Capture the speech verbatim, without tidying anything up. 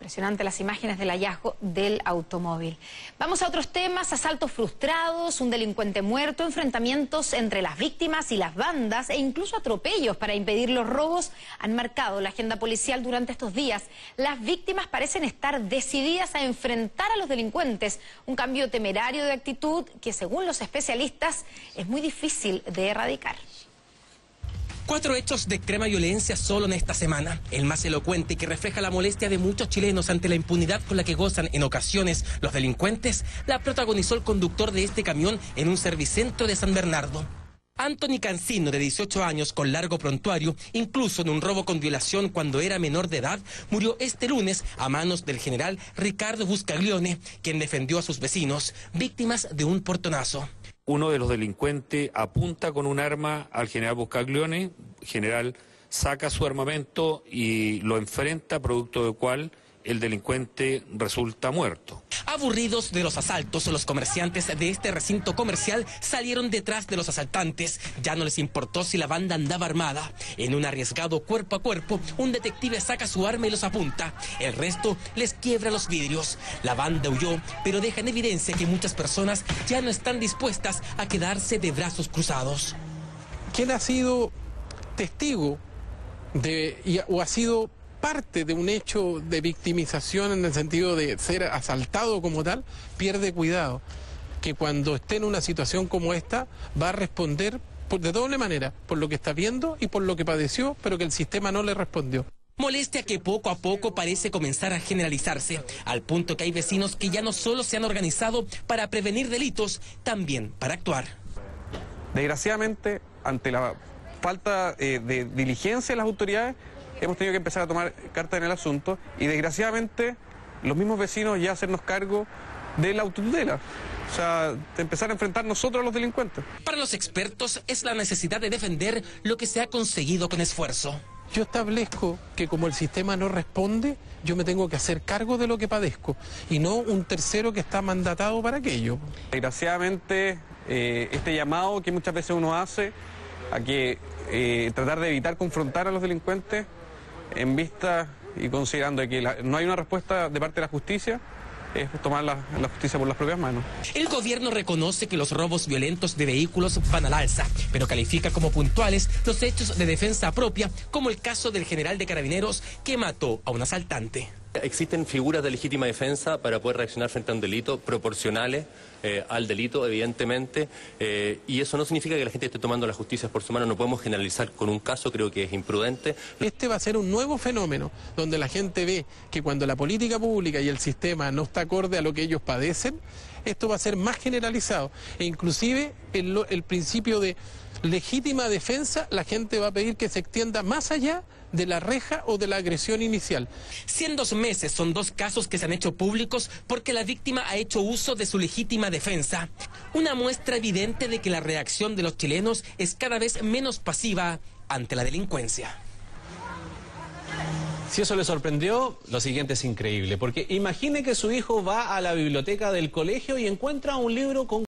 Impresionante las imágenes del hallazgo del automóvil. Vamos a otros temas: asaltos frustrados, un delincuente muerto, enfrentamientos entre las víctimas y las bandas e incluso atropellos para impedir los robos han marcado la agenda policial durante estos días. Las víctimas parecen estar decididas a enfrentar a los delincuentes, un cambio temerario de actitud que, según los especialistas, es muy difícil de erradicar. Cuatro hechos de extrema violencia solo en esta semana. El más elocuente, que refleja la molestia de muchos chilenos ante la impunidad con la que gozan en ocasiones los delincuentes, la protagonizó el conductor de este camión en un servicentro de San Bernardo. Anthony Cancino, de dieciocho años, con largo prontuario, incluso en un robo con violación cuando era menor de edad, murió este lunes a manos del general Ricardo Buscaglione, quien defendió a sus vecinos, víctimas de un portonazo. Uno de los delincuentes apunta con un arma al general Buscaglione, el general saca su armamento y lo enfrenta, producto del cual el delincuente resulta muerto. Aburridos de los asaltos, los comerciantes de este recinto comercial salieron detrás de los asaltantes. Ya no les importó si la banda andaba armada. En un arriesgado cuerpo a cuerpo, un detective saca su arma y los apunta. El resto les quiebra los vidrios. La banda huyó, pero deja en evidencia que muchas personas ya no están dispuestas a quedarse de brazos cruzados. ¿Quién ha sido testigo de, y, o ha sido parte de un hecho de victimización en el sentido de ser asaltado como tal, pierde cuidado, que cuando esté en una situación como esta va a responder por, de doble manera, por lo que está viendo y por lo que padeció, pero que el sistema no le respondió. Molestia que poco a poco parece comenzar a generalizarse, al punto que hay vecinos que ya no solo se han organizado para prevenir delitos, también para actuar. Desgraciadamente, ante la falta eh, de diligencia de las autoridades, hemos tenido que empezar a tomar cartas en el asunto y, desgraciadamente, los mismos vecinos ya hacernos cargo de la autotutela. O sea, de empezar a enfrentar nosotros a los delincuentes. Para los expertos es la necesidad de defender lo que se ha conseguido con esfuerzo. Yo establezco que como el sistema no responde, yo me tengo que hacer cargo de lo que padezco y no un tercero que está mandatado para aquello. Desgraciadamente, eh, este llamado que muchas veces uno hace a que eh, tratar de evitar confrontar a los delincuentes, en vista y considerando que la, no hay una respuesta de parte de la justicia, es tomar la, la justicia por las propias manos. El gobierno reconoce que los robos violentos de vehículos van al alza, pero califica como puntuales los hechos de defensa propia, como el caso del general de Carabineros que mató a un asaltante. Existen figuras de legítima defensa para poder reaccionar frente a un delito, proporcionales eh, al delito, evidentemente, eh, y eso no significa que la gente esté tomando la justicia por su mano. No podemos generalizar con un caso, creo que es imprudente. Este va a ser un nuevo fenómeno, donde la gente ve que cuando la política pública y el sistema no está acorde a lo que ellos padecen, esto va a ser más generalizado, e inclusive el, el principio de legítima defensa, la gente va a pedir que se extienda más allá de la reja o de la agresión inicial. Si en dos meses son dos casos que se han hecho públicos porque la víctima ha hecho uso de su legítima defensa, una muestra evidente de que la reacción de los chilenos es cada vez menos pasiva ante la delincuencia. Si eso le sorprendió, lo siguiente es increíble, porque imagine que su hijo va a la biblioteca del colegio y encuentra un libro con